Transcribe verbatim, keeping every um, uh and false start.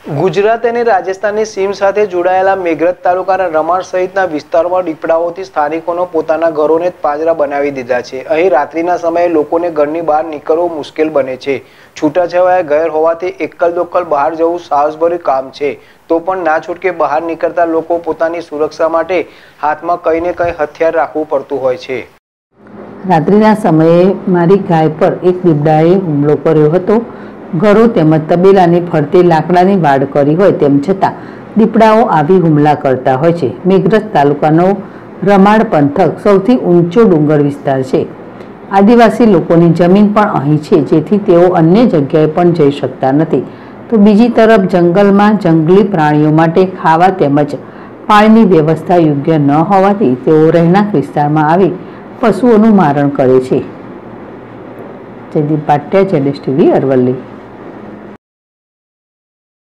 ગુજરાત અને રાજસ્થાનની સીમ સાથે જોડાયેલા મેઘરજ તાલુકાના રમાણ સહિતના વિસ્તારોમાં દીપડાઓથી સ્થાનિકોનો પોતાના ઘરોને જ પાંજરા બનાવી દીધા છે। અહીં રાત્રિના સમયે લોકોને ઘરની બહાર નીકળવું મુશ્કેલ બને છે। છૂટાછવાયા ઘર હોવાથી એકલ દોકલ બહાર જવું સાહસભર્યું કામ છે, તો પણ ના છૂટકે બહાર નીકળતા લોકો પોતાની સુરક્ષા માટે હાથમાં કંઈ ને કંઈ હથિયાર રાખવું પડતું હોય છે। રાત્રિના સમયે મારી ગાય પર એક દીપડાએ હુમલો કર્યો હતો। ઘરો તેમજ તબેલાની ફરતે લાકડાની વાડ કરી હોય તેમ છતાં દીપડાઓ આવી હુમલા કરતા હોય છે। મેઘરજ તાલુકાનો રમાડ પંથક સૌથી ઊંચો ડુંગર વિસ્તાર છે। આદિવાસી લોકોની જમીન પણ અહીં છે, જેથી તેઓ અન્ય જગ્યાએ પણ જઈ શકતા નથી। તો બીજી તરફ જંગલમાં જંગલી પ્રાણીઓ માટે ખાવા તેમજ પાણીની વ્યવસ્થા યોગ્ય ન હોવાથી તેઓ રહેણાંક વિસ્તારમાં આવી પશુઓનું મારણ કરે છે। જયદીપ પાટિયા, જેડેશ ટીવી, અરવલ્લી।